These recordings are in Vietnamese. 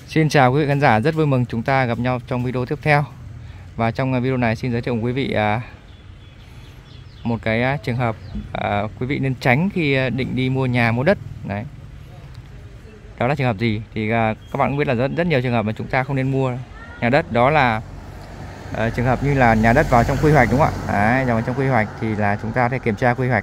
Xin chào quý vị khán giả, rất vui mừng chúng ta gặp nhau trong video tiếp theo. Và trong video này xin giới thiệu quý vị một cái trường hợp quý vị nên tránh khi định đi mua nhà mua đất. Đấy. Đó là trường hợp gì? Thì các bạn cũng biết là rất nhiều trường hợp mà chúng ta không nên mua nhà đất. Đó là trường hợp như là nhà đất vào trong quy hoạch, đúng không ạ? Đấy, vào trong quy hoạch thì là chúng ta phải kiểm tra quy hoạch.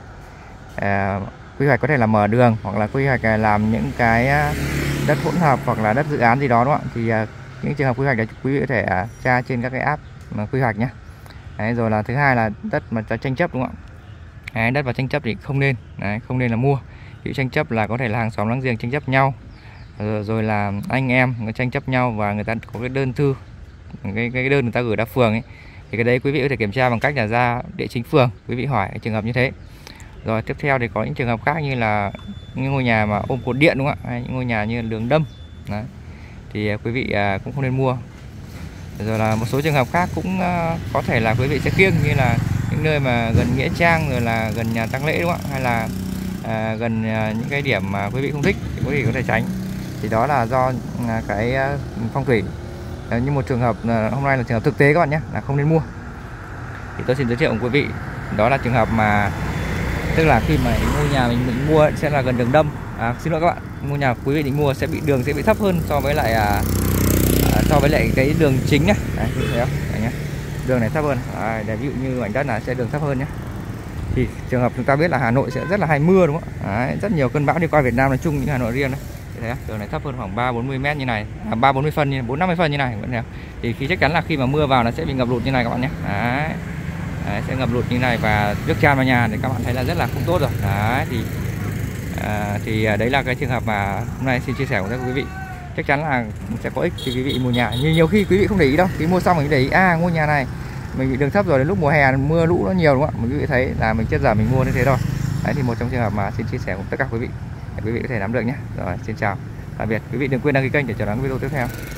Quy hoạch có thể là mở đường, hoặc là quy hoạch làm những cái đất hỗn hợp, hoặc là đất dự án gì đó, đúng không ạ? Thì những trường hợp quy hoạch đấy quý vị có thể tra trên các cái app mà quy hoạch nhé. Đấy, rồi là thứ hai là đất mà tranh chấp, đúng không ạ? Đấy, đất và tranh chấp thì không nên, đấy, không nên là mua. Ví dụ tranh chấp là có thể là hàng xóm láng giềng tranh chấp nhau, rồi là anh em người tranh chấp nhau và người ta có cái đơn thư, cái đơn người ta gửi ra phường ấy, thì cái đấy quý vị có thể kiểm tra bằng cách là ra địa chính phường, quý vị hỏi trường hợp như thế. Rồi tiếp theo thì có những trường hợp khác như là những ngôi nhà mà ôm cột điện, đúng không ạ? Hay những ngôi nhà như đường đâm. Đấy. Thì quý vị cũng không nên mua. Rồi là một số trường hợp khác cũng có thể là quý vị sẽ kiêng, như là những nơi mà gần nghĩa trang, rồi là gần nhà tang lễ, đúng không ạ? Hay là gần những cái điểm mà quý vị không thích thì quý vị có thể tránh. Thì đó là do cái phong thủy. Như một trường hợp hôm nay là trường hợp thực tế các bạn nhé, là không nên mua. Thì tôi xin giới thiệu với quý vị, đó là trường hợp mà tức là khi mà ngôi nhà mình mua sẽ là gần đường đâm. Xin lỗi các bạn, ngôi nhà quý vị định mua sẽ bị thấp hơn so với lại cái đường chính nhá. Đấy, thấy không? Đấy nhá. Đường này thấp hơn. Đấy, ví dụ như mảnh đất là sẽ đường thấp hơn nhé. Thì trường hợp chúng ta biết là Hà Nội sẽ rất là hay mưa, đúng không ạ? Rất nhiều cơn bão đi qua Việt Nam nói chung, những Hà Nội riêng đấy. Thấy không? Đường này thấp hơn khoảng 3-40 m như này, 3-40 phân như 4-50 phân như này vẫn theo. Thì khi chắc chắn là khi mà mưa vào nó sẽ bị ngập lụt như này các bạn nhé. Đấy. Đấy, sẽ ngập lụt như này và nước tràn vào nhà thì các bạn thấy là rất là không tốt rồi. Đấy, thì đấy là cái trường hợp mà hôm nay xin chia sẻ với quý vị. Chắc chắn là sẽ có ích cho quý vị mua nhà. Nhưng nhiều khi quý vị không để ý đâu, khi mua xong mình để ý ngôi nhà này mình bị đường thấp rồi, đến lúc mùa hè mưa lũ nó nhiều, đúng không ạ? Quý vị thấy là mình chết giờ mình mua như thế thôi. Đấy thì một trong trường hợp mà xin chia sẻ cùng tất cả quý vị để quý vị có thể nắm được nhé. Rồi, xin chào tạm biệt quý vị, đừng quên đăng ký kênh để chờ đón video tiếp theo.